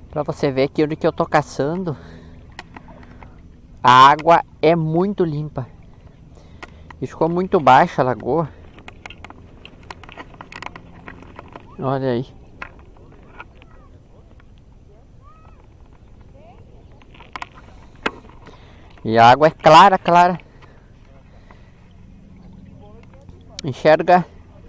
Pra você ver que onde que eu tô caçando, a água é muito limpa. E ficou muito baixa a lagoa. Olha aí. E a água é clara, clara. Enxerga.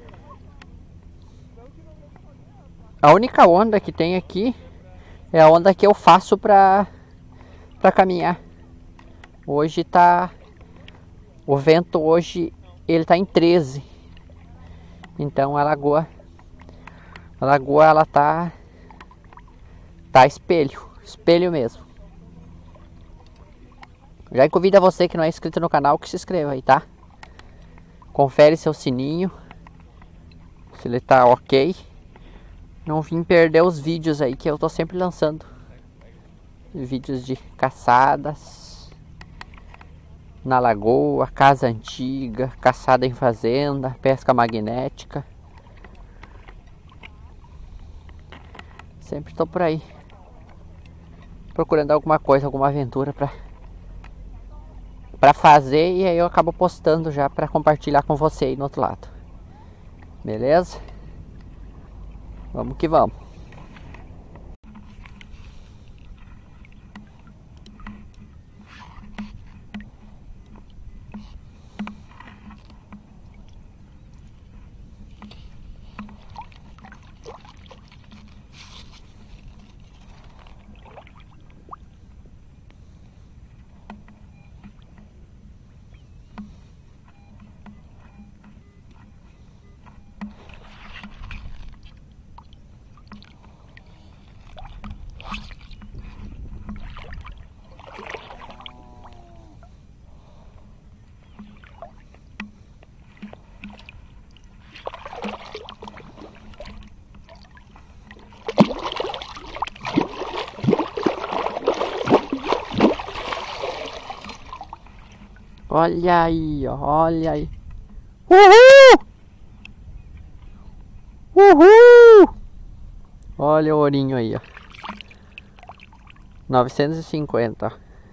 A única onda que tem aqui é a onda que eu faço pra caminhar. Hoje tá... O vento hoje, ele tá em 13. Então a lagoa ela tá espelho mesmo. Já convido você que não é inscrito no canal que se inscreva aí, tá? Confere seu sininho, se ele tá ok. Não vim perder os vídeos aí que eu tô sempre lançando. Vídeos de caçadas na lagoa, casa antiga, caçada em fazenda, pesca magnética. Sempre tô por aí procurando alguma coisa, alguma aventura pra fazer, e aí eu acabo postando já pra compartilhar com você aí no outro lado. Beleza? Vamos que vamos. Olha aí, ó, olha aí. Uhul! Uhul! Olha o ourinho aí, ó. 950.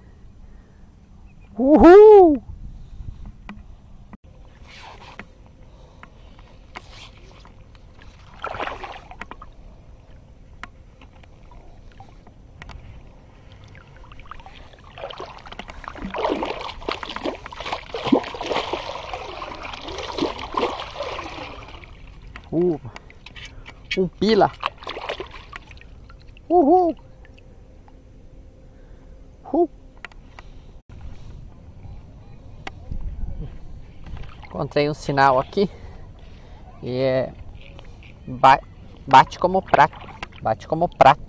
Uhul! Um pila. Uhul. Encontrei um sinal aqui. E é... Bate como prata. Bate como prata.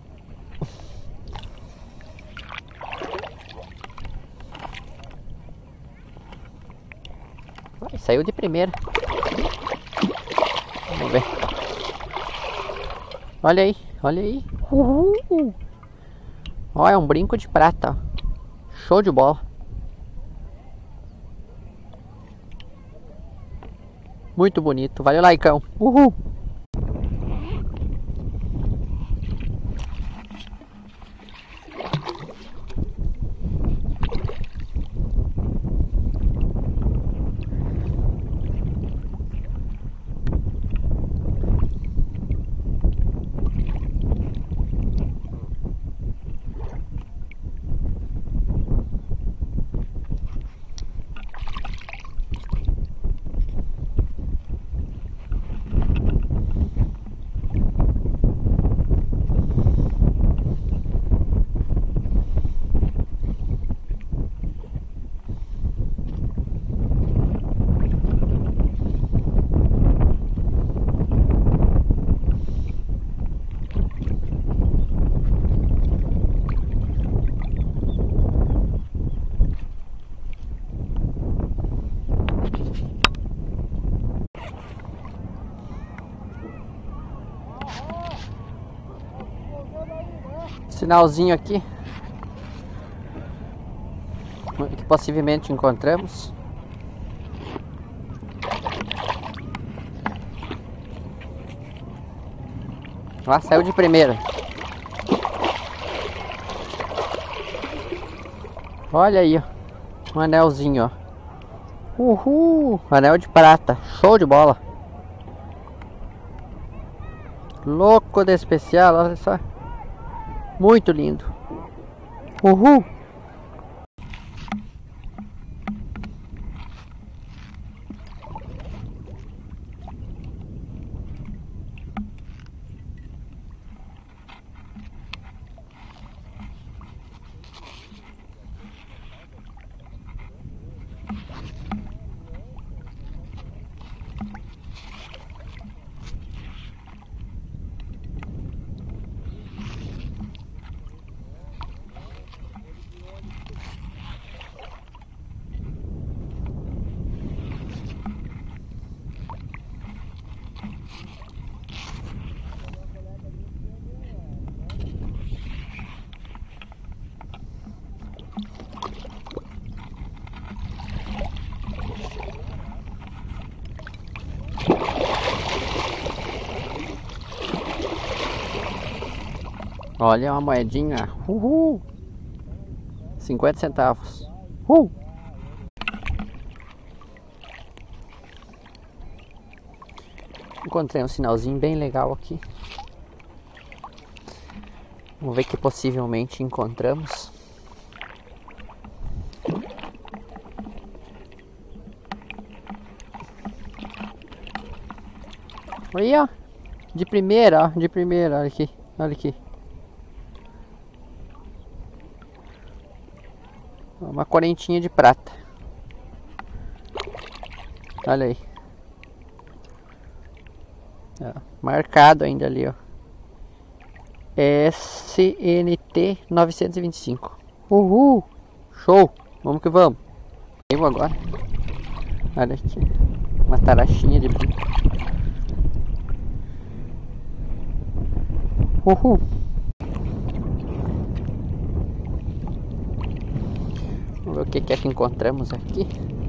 Ai, saiu de primeira. Vamos ver. Olha aí, olha aí. Uhul. Olha, é um brinco de prata. Show de bola. Muito bonito. Valeu, Laicão. Uhul. Sinalzinho aqui que possivelmente encontramos. Lá saiu de primeira. Olha aí, ó. Um anelzinho, ó. Uhul! Anel de prata. Show de bola. Louco de especial, olha só. Muito lindo. Uhul! Olha uma moedinha. Uhul! 50 centavos. Encontrei um sinalzinho bem legal aqui. Vamos ver que possivelmente encontramos. Aí, ó. De primeira, ó. De primeira, olha aqui. Olha aqui. Uma correntinha de prata. Olha aí. Ó, marcado ainda ali, ó. SNT 925. Uhul! Show! Vamos que vamos. Eu agora. Olha aqui. Uma tarachinha de brinco. Uhul! Vamos ver o que é que encontramos aqui.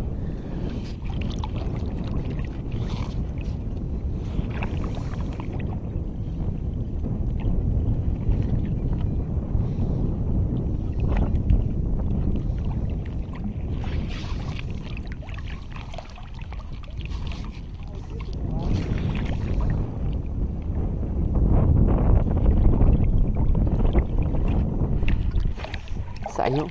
Saiu.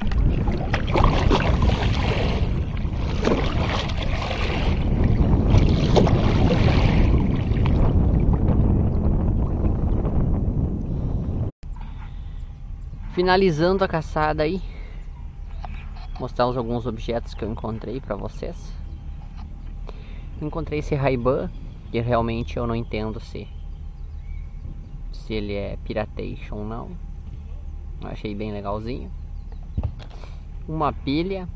Finalizando a caçada aí, mostrar alguns objetos que eu encontrei para vocês. Encontrei esse Ray-Ban, que realmente eu não entendo se ele é piratation ou não. Eu achei bem legalzinho. Uma pilha,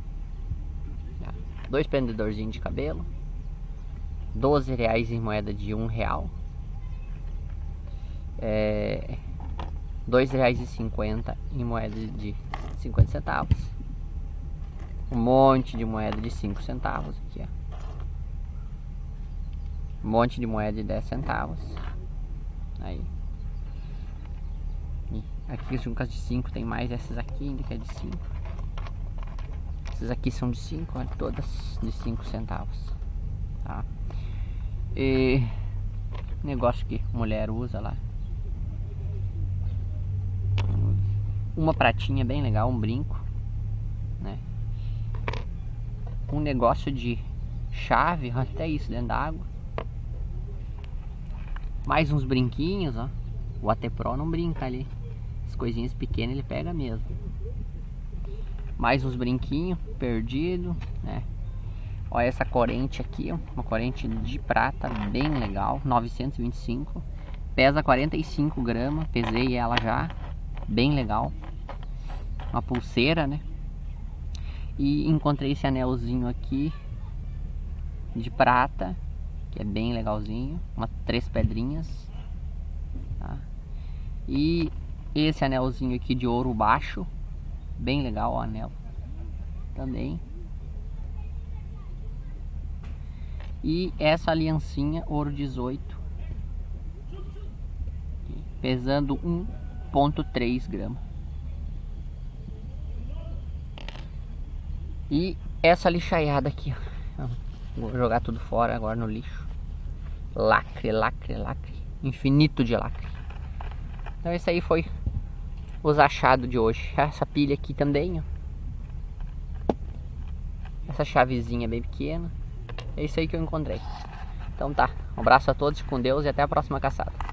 2 prendedorzinhos de cabelo, R$12 em moeda de R$1. R$2,50 em moeda de 50 centavos. Um monte de moeda de 5 centavos aqui, ó. Um monte de moeda de 10 centavos. Aí. E aqui as juncas de 5 tem mais essas aqui ainda que é de 5. Essas aqui são de 5, ó, todas de 5 centavos. Tá? E negócio que mulher usa lá. Uma pratinha bem legal, um brinco, né? Um negócio de chave, até isso dentro da água. Mais uns brinquinhos, ó. O AT Pro não brinca ali. As coisinhas pequenas ele pega mesmo. Mais uns brinquinhos perdido, né? Olha essa corrente aqui, ó. Uma corrente de prata bem legal, 925. Pesa 45 gramas, pesei ela já. Bem legal. Uma pulseira, né? E encontrei esse anelzinho aqui de prata, que é bem legalzinho. 3 pedrinhas, tá? E esse anelzinho aqui de ouro baixo, bem legal o anel também. E essa aliancinha ouro 18, pesando 1,3 gramas. E essa lixaiada aqui, ó. Vou jogar tudo fora agora no lixo. Lacre, lacre, lacre. Infinito de lacre. Então esse aí foi os achados de hoje. Essa pilha aqui também, ó. Essa chavezinha bem pequena. É isso aí que eu encontrei. Então tá, um abraço a todos, com Deus e até a próxima caçada.